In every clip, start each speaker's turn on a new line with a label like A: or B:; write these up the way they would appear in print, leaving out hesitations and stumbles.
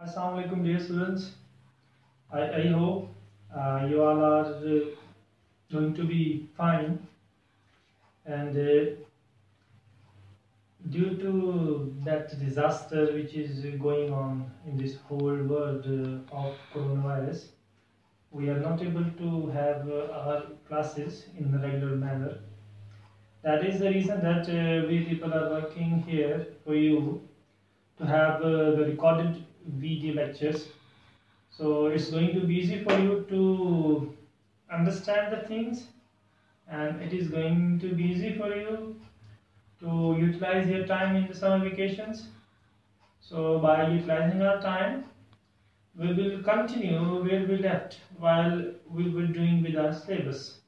A: Assalamu alaikum, dear students. I hope you all are going to be fine. And due to that disaster which is going on in this whole world of coronavirus, we are not able to have our classes in a regular manner. That is the reason that we people are working here for you to have the recorded video lectures. So it's going to be easy for you to understand the things, and it is going to be easy for you to utilize your time in the summer vacations. So by utilizing our time, we will continue where we left while we were doing with our syllabus.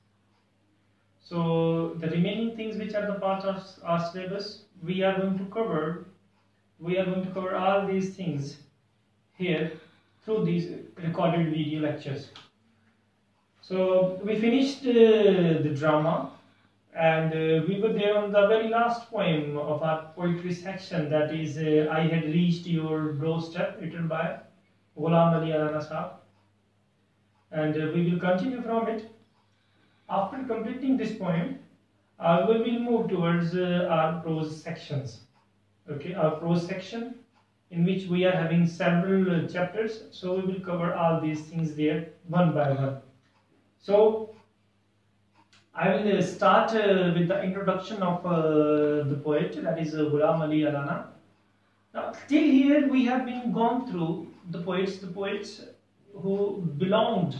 A: So the remaining things which are the part of our syllabus, we are going to cover. We are going to cover all these things here through these recorded video lectures. So we finished the drama, and we were there on the very last poem of our poetry section, that is I Had Reached Your Doorstep, written by Ghulam Ali Allana Sahab, and we will continue from it. After completing this poem, we will move towards our prose sections. Okay, our prose section, in which we are having several chapters, so we will cover all these things there one by one. So I will start with the introduction of the poet, that is Ghulam Ali Allana. Now till here we have been gone through the poets who belongs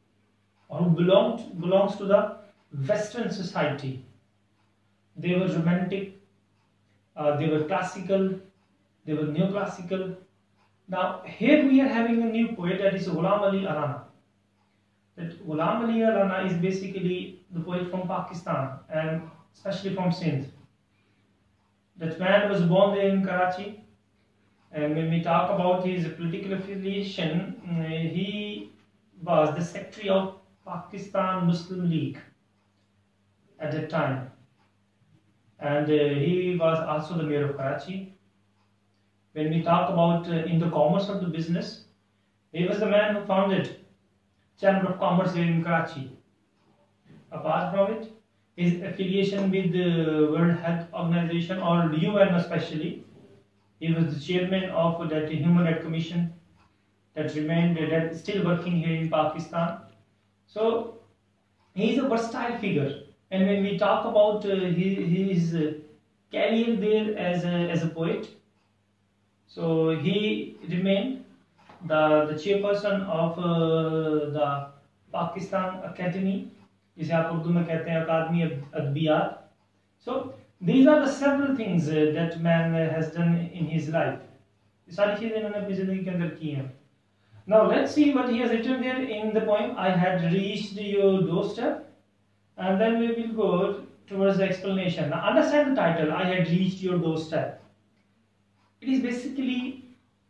A: to the Western society. They were romantic, they were classical, they were neoclassical. Now here we are having a new poet, that is Ghulam Ali Allana. That Ghulam Ali Allana is basically the poet from Pakistan, and especially from Sindh. That man was born there in Karachi, and when we talk about his political affiliation, he was the secretary of Pakistan Muslim League at that time, and he was also the mayor of Karachi. When we talk about in the commerce of the business, he was the man who founded Chamber of Commerce here in Karachi. Apart from it, his affiliation with the World Health Organization, or UN especially, he was the chairman of that Human Rights Commission that is still working here in Pakistan. So he is a versatile figure, and when we talk about his career there as a poet, so he remained the chairperson of the Pakistan Academy, जिसे आप उर्दू में कहते हैं अकादमी अदबियात. So these are the several things that man has done in his life. ये सारी चीजें इन्होंने अपनी जिंदगी के अंदर की हैं. Now let's see what he has written there in the poem I Had Reached Your Doorstep, and then we will go towards the explanation. Now understand the title, I Had Reached Your Doorstep. It is basically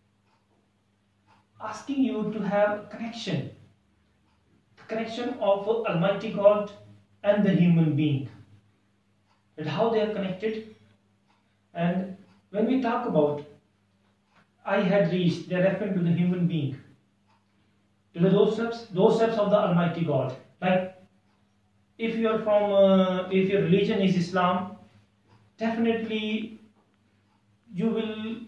A: asking you to have a connection, the connection of Almighty God and the human being, and how they are connected. And when we talk about I had reached, they are referring to the human being, to the doorsteps of the Almighty God. Like if you are from, if your religion is Islam, definitely you will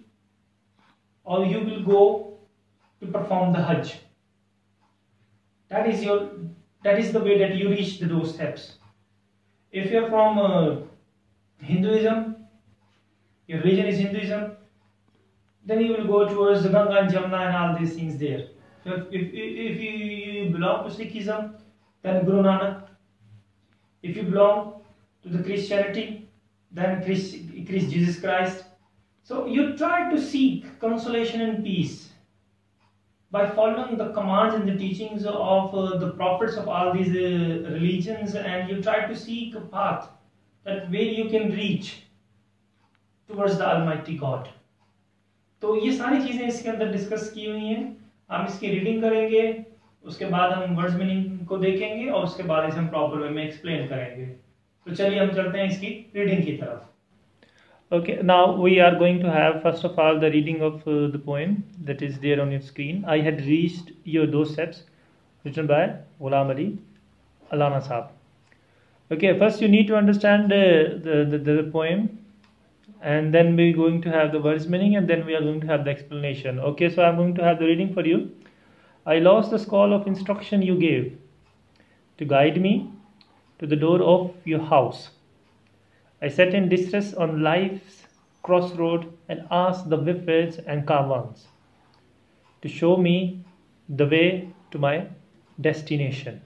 A: go to perform the Hajj. That is the way that you reach the doorsteps. If you are from Hinduism, your religion is Hinduism, then you will go towards the Ganga and Jamuna and all these things there. If you belong to Sikhism, then Guru Nanak. If you belong to the Christianity, then Jesus Christ. So you try to seek consolation and peace by following the commands and the teachings of the prophets of all these religions, and you try to seek a path that where you can reach towards the Almighty God. तो ये सारी चीजें इसके अंदर discuss की हुई हैं. हम इसकी रीडिंग करेंगे, उसके बाद हम वर्ड्स मीनिंग को देखेंगे, और उसके बाद इसे हम प्रॉपर वे में एक्सप्लेन करेंगे. तो चलिए हम चलते हैं इसकी रीडिंग की तरफ. Okay, now we are going to have first of all the reading of the poem that is there on your screen. I had reached your doorsteps, written by Ghulam Ali Allama Saab. Okay, first you need to understand the poem, and then we're going to have the words meaning, and then we are going to have the explanation. Okay, so I'm going to have the reading for you. I lost the scroll of instruction you gave to guide me to the door of your house. I sat in distress on life's crossroad and asked the whiffers and carvans to show me the way to my destination.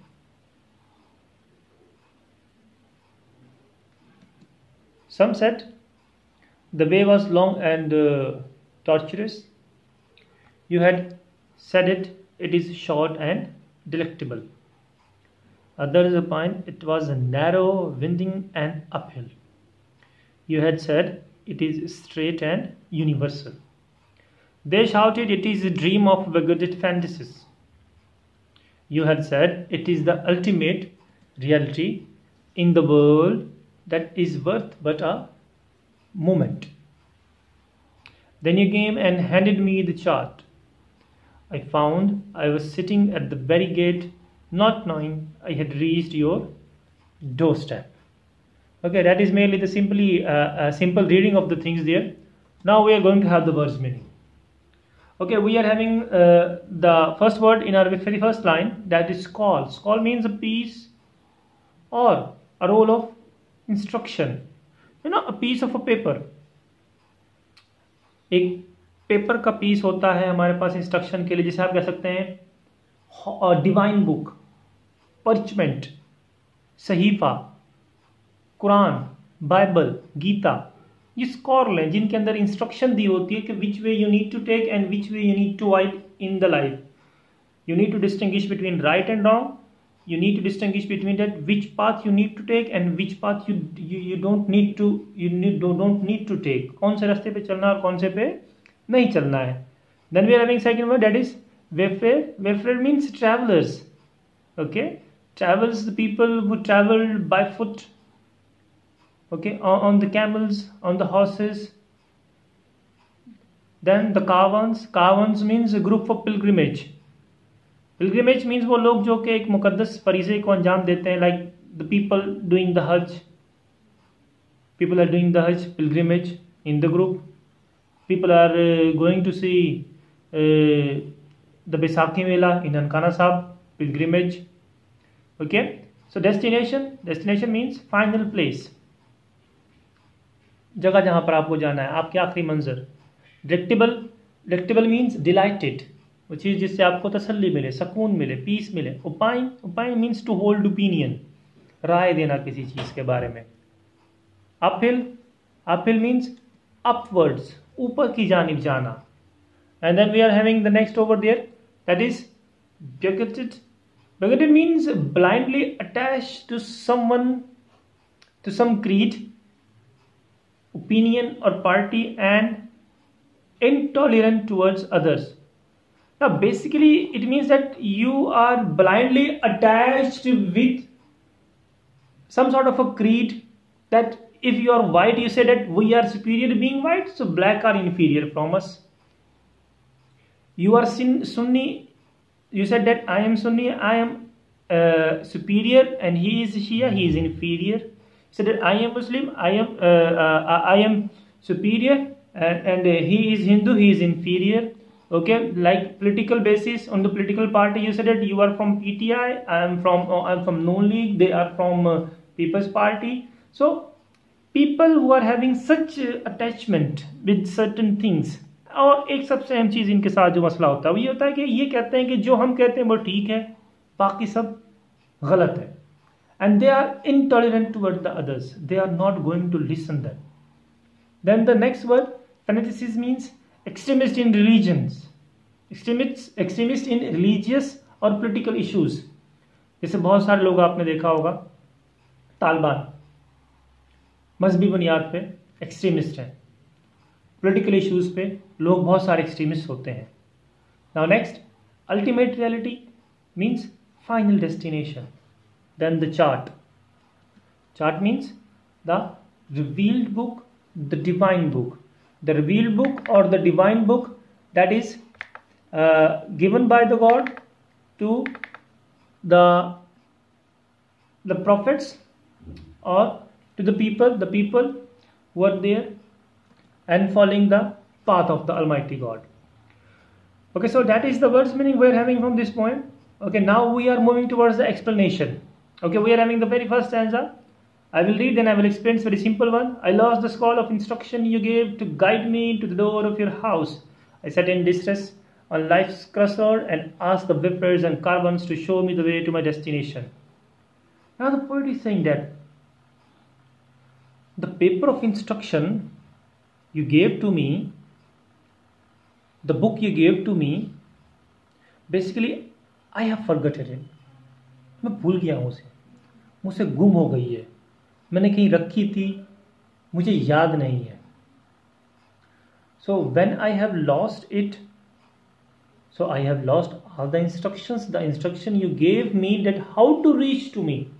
A: Some said the way was long and tortuous. You had said it is short and delectable. Others opined it was narrow, winding, and uphill. You had said it is straight and universal. They shouted it is a dream of bigoted fantasies. You had said it is the ultimate reality in the world that is worth but a moment. Then you came and handed me the chart. I found I was sitting at the very gate, not knowing I had reached your doorstep. Okay, that is merely the simple reading of the things there. Now we are going to have the words meaning. Okay, we are having the first word in our very first line, that is scroll. Scroll means a piece or a roll of instruction. You know, a piece of a paper. एक paper का piece होता है हमारे पास instruction के लिए, जिसे आप कह सकते हैं डिवाइन बुक, परचमेंट, सहीफा, कुरान, बाइबल, गीता. ये स्कॉल हैं जिनके अंदर इंस्ट्रक्शन दी होती है कि which way you need to take and which way you need to avoid in the life. You need to distinguish between right and wrong. You need to distinguish between that which path you need to take and which path you don't need to take. कौन से रास्ते पे चलना और कौन से पे नहीं चलना है. Then we are having second word, that is wayfarer. Wayfarer means travelers. Okay, travels, the people who travel by foot. Okay, on the camels, on the horses. Then the caravans. Caravans means a group for pilgrimage. Pilgrimage means वो लोग जो कि एक मुकद्दस फरीज़े को अंजाम देते हैं, like the people doing the Hajj. People are doing the Hajj pilgrimage in the group. People are going to see the Baisakhi Mela in Nankana Sahib, pilgrimage. Okay, so destination means final place. जगह जहाँ पर आपको जाना है, आपकी आखिरी मंजर. Delectable means delighted. वो चीज़ जिससे आपको तसल्ली मिले, सुकून मिले, पीस मिले. Opine means to hold opinion, राय देना किसी चीज़ के बारे में. अपहिल मीन्स अपवर्ड्स, ऊपर की जानिब जाना. And then we are having the next over there, that is bigoted. Bigoted means blindly attached to someone, to some creed, opinion or party, and intolerant towards others. Now basically it means that you are blindly attached with some sort of a creed, that if you are white you say that we are superior to being white, so black are inferior from us. You are Sunni, you said that I am Sunni, I am superior, and he is Shia, he is inferior. You said that I am Muslim, I am superior, and he is Hindu, he is inferior. Okay, like political basis, on the political party you said that you are from PTI, I am from Noon League, they are from People's Party. So people who are having such attachment with certain things. और एक सबसे अहम चीज़ इनके साथ जो मसला होता है वो ये होता है कि ये कहते हैं कि जो हम कहते हैं वो ठीक है, बाकी सब गलत है. And they are intolerant toward the others, they are not going to listen them. Then the next word, fanaticism, means extremist in religions, extremist in religious और political issues. जैसे बहुत सारे लोग आपने देखा होगा, तालिबान मजहबी बुनियाद पे एक्सट्रीमिस्ट हैं, पॉलिटिकल इश्यूज पे लोग बहुत सारे एक्सट्रीमिस्ट होते हैं. Now next, ultimate reality means final destination. Then the chart means the revealed book, the divine book, the revealed book or the divine book that is given by the God to the prophets or to the people who are there and following the path of the Almighty God. Okay, so that is the words meaning we are having from this point. Okay, now we are moving towards the explanation. Okay, we are having the very first stanza. I will read, then I will explain. It's very simple one. I lost the scroll of instruction you gave to guide me to the door of your house. I sat in distress on life's crossroad and asked the whippers and caravans to show me the way to my destination. Now the poet is saying that the paper of instruction you gave to me, the book you gave to me, basically I have forgotten it. मैं भूल गया हूँ उसे, मुझसे गुम हो गई है, मैंने कहीं रखी थी, मुझे याद नहीं है. So when I have lost it, so I have lost all the instructions, the instruction you gave me that how to reach to me.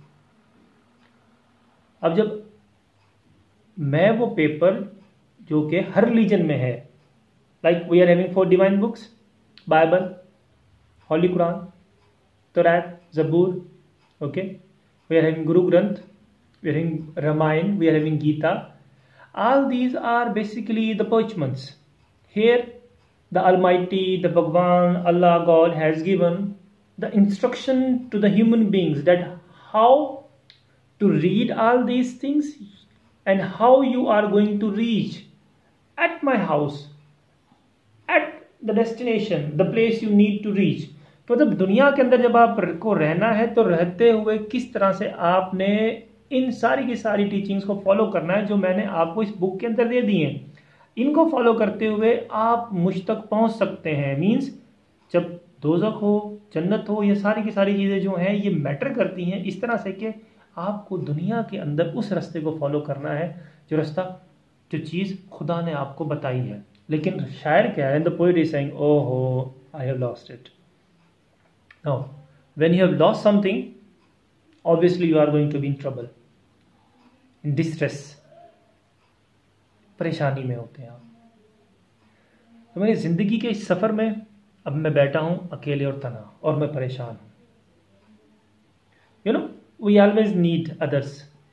A: अब जब मैं वो पेपर जो कि हर रिलीजन में है, like we are having 4 divine books, Bible, Holy Quran, Torah, Zabur, okay, we are having Guru Granth, we are having Ramayana, we are having Gita. All these are basically the parchments. Here the Almighty, the Bhagwan, Allah, God has given the instruction to the human beings that how to read all these things and how you are going to reach at my house, at the destination, the place you need to reach. तो जब दुनिया के अंदर जब आपको रहना है तो रहते हुए किस तरह से आपने इन सारी की सारी टीचिंग्स को फॉलो करना है जो मैंने आपको इस बुक के अंदर दे दी हैं. इनको फॉलो करते हुए आप मुझ तक पहुंच सकते हैं. मीन्स जब दोज़ख हो, जन्नत हो, ये सारी की सारी चीज़ें जो हैं ये मैटर करती हैं इस तरह से कि आपको दुनिया के अंदर उस रास्ते को फॉलो करना है जो रास्ता, जो चीज़ खुदा ने आपको बताई है. लेकिन शायर क्या है, द पोएट इज सेइंग, ओहो I have lost it. Now, when you have lost something, obviously you are going to be in trouble, in distress. परेशानी में होते हैं आप. तो मेरी जिंदगी के इस सफर में अब मैं बैठा हूं अकेले और तन्हा और मैं परेशान हूं. You know, we always need others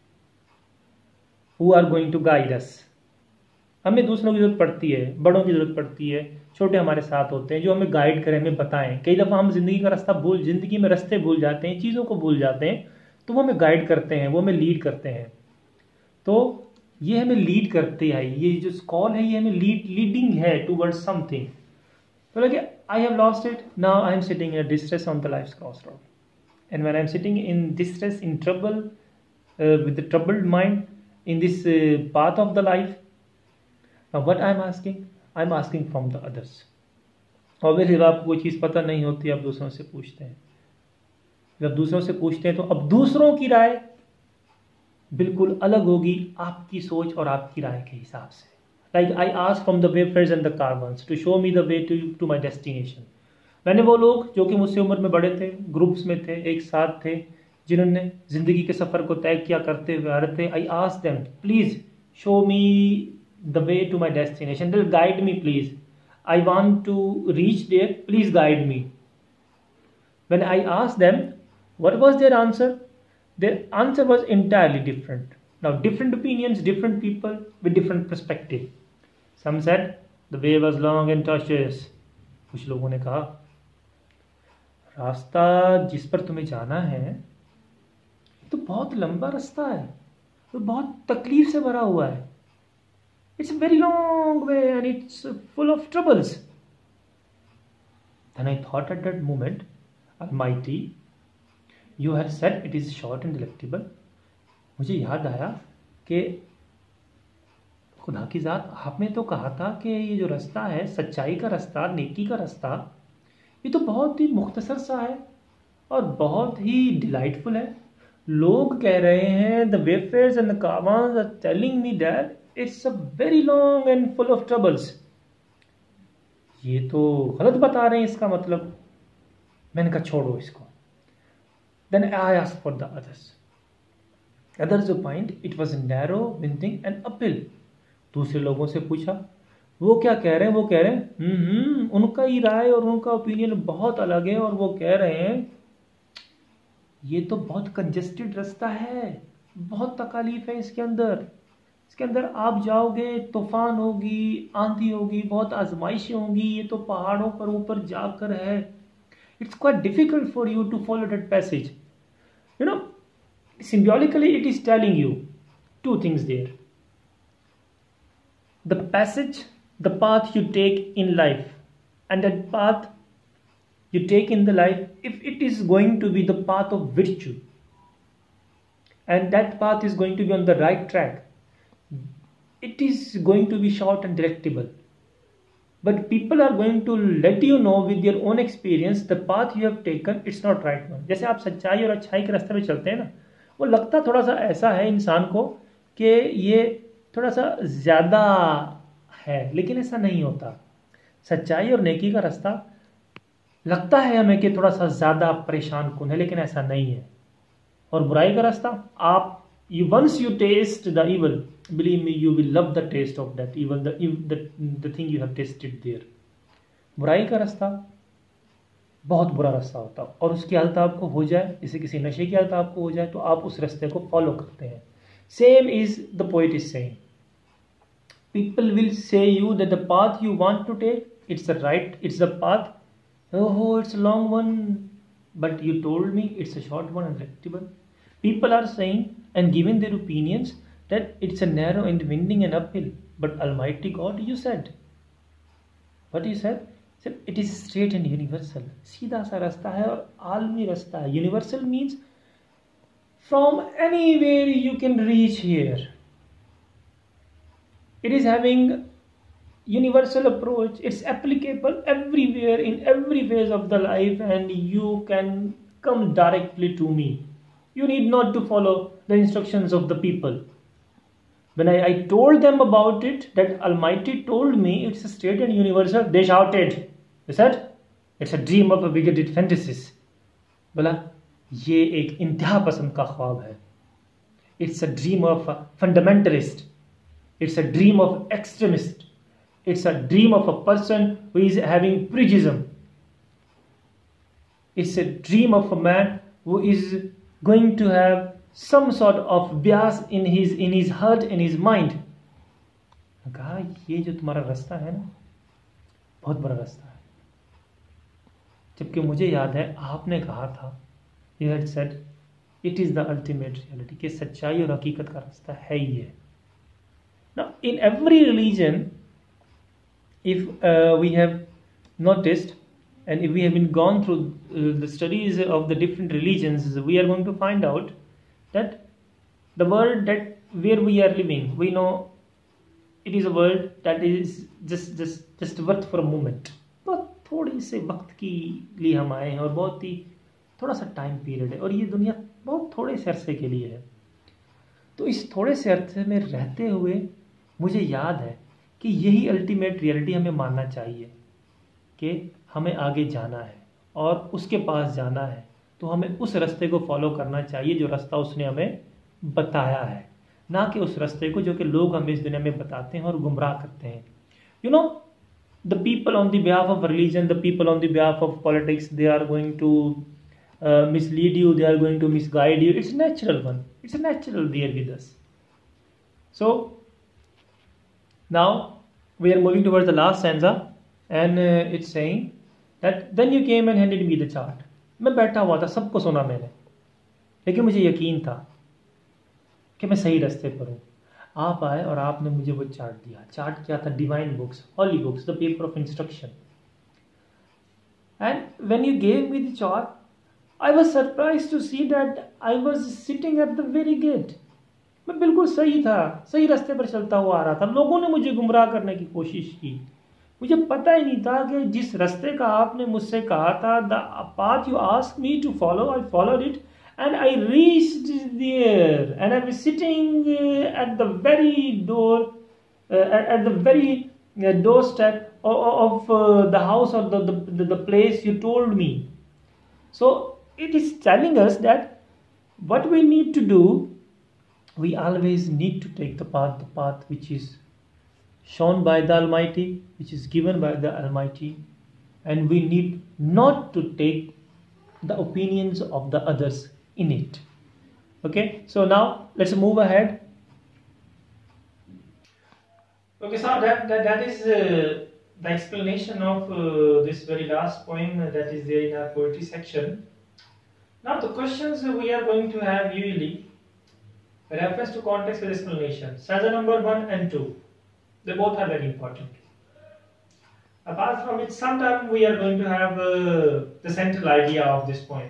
A: who are going to guide us. हमें दूसरों की जरूरत पड़ती है, बड़ों की जरूरत पड़ती है, छोटे हमारे साथ होते हैं जो हमें गाइड करें, हमें बताएं. कई दफ़ा हम जिंदगी में रास्ते भूल जाते हैं, चीज़ों को भूल जाते हैं, तो वो हमें गाइड करते हैं, वो हमें लीड करते हैं. तो ये हमें लीड करते हैं, ये जो कॉल है ये हमें लीडिंग है टूवर्ड्स समथिंग. तो लगे I have lost it, now I am sitting in distress on the life crossroad. And when I am sitting in distress, in trouble, with the troubled mind in this path of the life, what I am asking, I am asking from the others. Obviously, जब आपको कोई चीज़ पता नहीं होती आप दूसरों से पूछते हैं. जब दूसरों से पूछते हैं तो अब दूसरों की राय बिल्कुल अलग होगी आपकी सोच और आपकी राय के हिसाब से. Like I asked from the wayfarers and the caravans to show me the way to my destination. मैंने वो लोग जो कि मुझसे उम्र में बड़े थे, ग्रुप्स में थे, एक साथ थे, जिन्होंने जिंदगी के सफ़र को तय किया करते हुए आ रहे थे. I asked them, please show me the way to my destination. They'll guide me, please. I want to reach there. Please guide me. When I asked them, what was their answer? Their answer was entirely different. Now, different opinions, different people with different perspective. Some said the way was long and tortuous. कुछ लोगों ने कहा रास्ता जिस पर तुम्हें जाना है तो बहुत लंबा रास्ता है, तो बहुत तकलीफ से भरा हुआ है. It's a very long way and it's full of troubles. Then I thought at that moment, Almighty, you had said it is short and delectable. मुझे याद आया कि खुदा की ज़ात आपने तो कहा था कि ये जो रास्ता है, सच्चाई का रास्ता, नेकी का रास्ता, ये तो बहुत ही मुख्तसर सा है और बहुत ही डिलाइटफुल है. लोग कह रहे हैं, the wayfarers and the caravans are telling me that it's a very long and full of troubles. ये तो गलत बता रहे हैं इसका मतलब. मैंने कहा छोड़ो इसको. Then I asked for the others. Others opined it was a narrow, winding and uphill.
B: दूसरे लोगों से पूछा, वो क्या कह रहे हैं, वो कह रहे हैं उनका ही राय और उनका ओपिनियन बहुत अलग है, और वो कह रहे हैं ये तो बहुत कंजेस्टेड रास्ता है, बहुत तकालीफ है इसके अंदर, इसके अंदर आप जाओगे तूफान होगी, आंधी होगी, बहुत आजमाइशें होंगी, ये तो पहाड़ों पर ऊपर जाकर है, it's quite difficult for you to follow that passage. You know, symbolically it is telling you two things there. The passage, the path you take in life, and that path you take in the life, if it is going to be the path of virtue, and that path is going to be on the right track, it is going to be short and delectable. But people are going to let you know with their own experience the path you have taken, it's not right one. जैसे आप सच्चाई और अच्छाई के रास्ते पे चलते हैं ना, वो लगता थोड़ा सा ऐसा है इंसान को कि ये थोड़ा सा ज़्यादा है, लेकिन ऐसा नहीं होता. सच्चाई और नेकी का रास्ता लगता है हमें कि थोड़ा सा ज़्यादा परेशान कुन है, लेकिन ऐसा नहीं है. और बुराई का रास्ता, आप once you taste the evil, believe me, you will love the taste of that evil, the thing you have tasted there. बुराई का रास्ता बहुत बुरा रास्ता होता है, और उसकी हालत आपको हो जाए, जैसे किसी नशे की हालत आपको हो जाए, तो आप उस रास्ते को फॉलो करते हैं. Same is the poet is saying, people will say you that the path you want to take, it's the right, it's the path, oh it's a long one, but you told me it's a short one and rectable. People are saying and giving their opinions that it's a narrow and winding and uphill, but Almighty God, you said, what you said, it is straight and universal. सीधा सा रास्ता है और आलमी रास्ता है. Universal means from anywhere you can reach here. It is having universal approach. It's applicable everywhere in every phase of the life, and you can come directly to me. You need not to follow the instructions of the people. When I told them about it, that Almighty told me it's straight and universal, they shouted. They said, it's a dream of a bigoted fantasies. बोला ये एक इंतहा पसंद का ख्वाब है. It's a dream of a fundamentalist. It's a dream of extremist. It's a dream of a person who is having prejudice. It's a dream of a man who is going to have some sort of bias in his heart, in his mind. कहा ये जो तुम्हारा रास्ता है ना, बहुत बड़ा रास्ता है. जबकि मुझे याद है आपने कहा था, you had said it is the ultimate reality, कि सच्चाई और हकीकत का रास्ता है ही है. Now in every religion, if we have noticed, and if we have been gone through the studies of the different religions, we are going to find out that the world that where we are living, we know it is a world that is just worth for a moment. बहुत थोड़ी से वक्त के लिए हम आए हैं, और बहुत ही थोड़ा सा टाइम पीरियड है, और ये दुनिया बहुत थोड़े से अरसे के लिए है. तो इस थोड़े से अरसे में रहते हुए मुझे याद है कि यही अल्टीमेट रियलिटी हमें मानना चाहिए कि हमें आगे जाना है और उसके पास जाना है, तो हमें उस रास्ते को फॉलो करना चाहिए जो रास्ता उसने हमें बताया है, ना कि उस रास्ते को जो कि लोग हमें इस दुनिया में बताते हैं और गुमराह करते हैं. You know, the people on the behalf of religion, the people on the behalf of politics, they are going to mislead you, they are going to misguide you. It's natural one, it's a natural there with us. So now we are moving towards the last stanza, and it's saying that then you came and handed me the chart. मैं बैठा हुआ था, सबको सुना मैंने, लेकिन मुझे यकीन था कि मैं सही रास्ते पर हूँ. आप आए और आपने मुझे वो चार्ट दिया. चार्ट क्या था? Divine books, holy books, the paper of instruction. And when you gave me the chart, I was surprised to see that I was sitting at the very gate. मैं बिल्कुल सही था, सही रास्ते पर चलता हुआ आ रहा था. लोगों ने मुझे गुमराह करने की कोशिश की. मुझे पता ही नहीं था कि जिस रास्ते का आपने मुझसे कहा था, the path you asked me to follow, I followed it, and I reached there, and I was sitting at the very door, at the very doorstep of the house or the place you told me. So it is telling us that what we need to do, we always need to take the path which is shown by the Almighty, which is given by the Almighty, and we need not to take the opinions of the others in it. Okay, so now let's move ahead.
A: Okay, so that is the explanation of this very last poem that is there in our poetry section. Now the questions we are going to have usually reference to context with explanation. Stanza number 1 and 2. They both are very important. Apart from it, sometime we are going to have the central idea of this poem.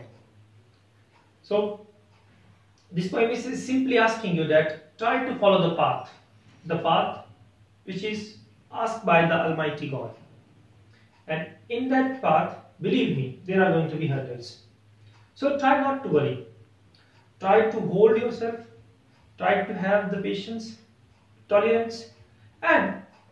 A: So this poem is simply asking you that try to follow the path which is asked by the Almighty God. And in that path, believe me, there are going to be hurdles. So try not to worry. Try to hold yourself. Try to have the patience, tolerance, and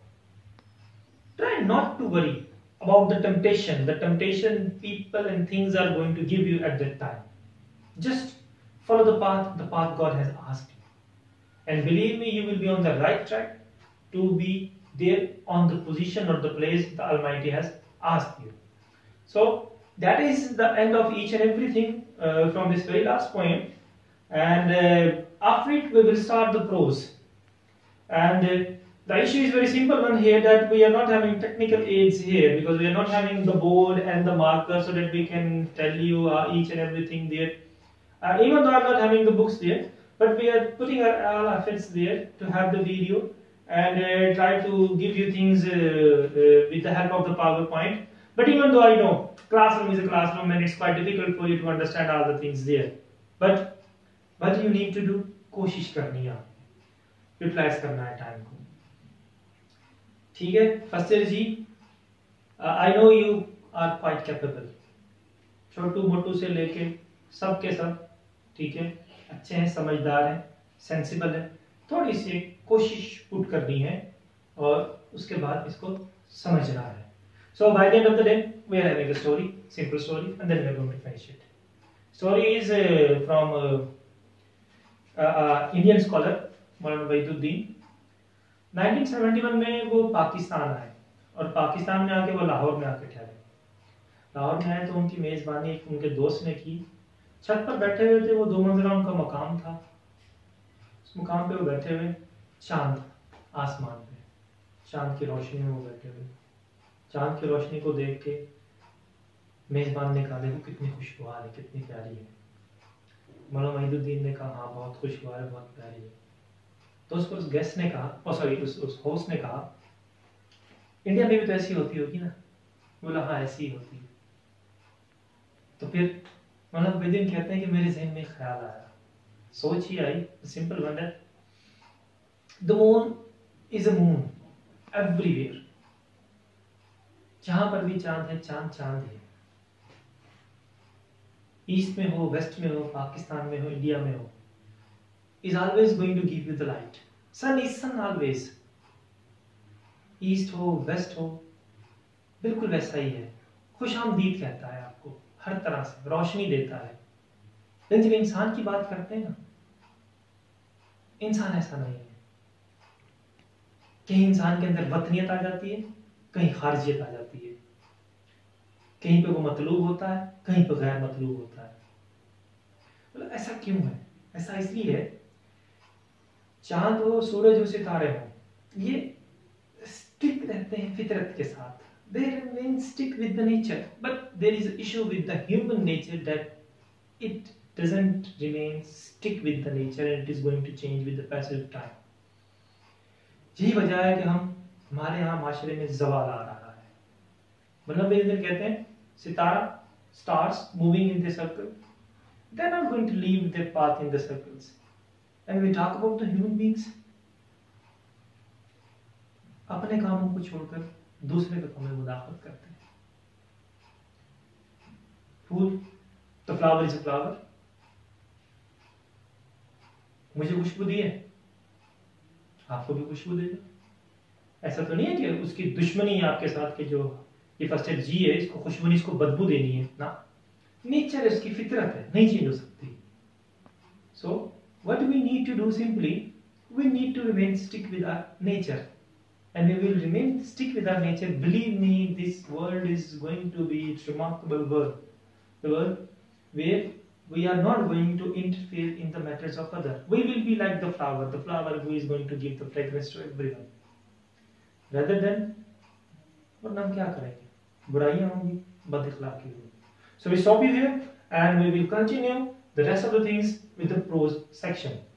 A: try not to worry about the temptation people and things are going to give you at that time. Just follow the path God has asked you. And believe me, you will be on the right track to be there on the position or the place the Almighty has asked you. So that is the end of each and everything from this very last poem. And after it we will start the prose. And the issue is very simple one here, that we are not having technical aids here because we are not having the board and the marker so that we can tell you each and everything there. Even though I'm not having the books there, but we are putting our efforts there to have the video and try to give you things with the help of the PowerPoint. But even though I know classroom is a classroom and it's quite difficult for you to understand all the things there, but what you need to do, कोशिश करनी है, utilise करना है time को. ठीक है फस्टर जी, I know you are quite capable. छोटू मोटू से लेके सब के सब ठीक है, अच्छे हैं, समझदार हैं, सेंसिबल है. थोड़ी सी कोशिश पुट करनी है और उसके बाद इसको समझना है. So by the end of the day, we are having a story, simple story, and then we are going to finish it. Story is from Indian scholar मौलाना वहीदुद्दीन. 1971 में वो पाकिस्तान आए और पाकिस्तान में आके वो लाहौर में आके ठहरे. लाहौर में आए तो उनकी मेज़बानी एक उनके दोस्त ने की. छत पर बैठे हुए थे वो, 2 मंजिला उनका मकाम था. उस मकाम पे वो बैठे हुए, चांद आसमान पे, चांद की रोशनी में वो बैठे हुए. चांद की रोशनी को देख के मेज़बान ने कहा, देखो कितनी खुशगवार है, कितनी प्यारी है. मौलाना वहीदुद्दीन ने कहा, हाँ बहुत खुशगवार है, बहुत प्यारी है. तो उस गेस्ट ने कहा, उस होस्ट ने कहा, इंडिया में भी तो ऐसी होती होगी ना. बोला हाँ ऐसी होती है. तो फिर मौलाना वहीदुद्दीन कहते हैं कि मेरे जहन में ख्याल आया, सोच ही आई, simple one, the moon is a moon everywhere. जहां पर भी चांद है, चांद चांद है. ईस्ट में हो, वेस्ट में हो, पाकिस्तान में हो, इंडिया में हो, is always going to give you the light. Sun is sun always. East हो, वेस्ट हो, बिल्कुल वैसा ही है. खुशामदीद कहता है आपको, हर तरह से रोशनी देता है. लेकिन जब इंसान की बात करते हैं ना, इंसान ऐसा नहीं है. कहीं इंसान के अंदर वतनियत आ जाती है, कहीं खारजियत आ जाती है. कहीं पे वो मतलूब होता है, कहीं पे गैर मतलूब होता है. मतलब ऐसा क्यों है? ऐसा इसलिए है, चांद हो, सूरज हो, सितारे हो, ये स्टिक रहते हैं फितरत के साथ. They remain stick with the nature, but there is an issue with the human nature that it doesn't remain stick with the nature and it is going to change with the passage of time. यही वजह है कि हमारे यहाँ माशरे में ज़वाल आ रहा है. मतलब वे इधर कहते हैं सितारा, stars moving in the circle, they are not going to leave their path in the circles. And we talk about the human beings, अपने कामों को छोड़कर दूसरे के काम में मुदाखलत करते हैं. फूल, the flower is a flower. मुझे खुशबू दी है, आपको भी खुशबू देगा. ऐसा तो नहीं है कि उसकी दुश्मनी है आपके साथ के, जो ये फर्स्ट जी है, इसको खुशबू नहीं, इसको बदबू देनी है ना. नेचर है, उसकी फितरत है, नहीं चेंज हो सकती. So what we need to do simply, we need to remain stick with our nature. and we will remain stick with our nature. Believe me, this world is going to be a remarkable world, the world where we are not going to interfere in the matters of other. We will be like the flower who is going to give the fragrance to everyone, rather than वरना हम क्या करेंगे, बुराइयां होंगी, बद अखलाकी होगी. So we stop you here and we will continue the rest of the things with the prose section.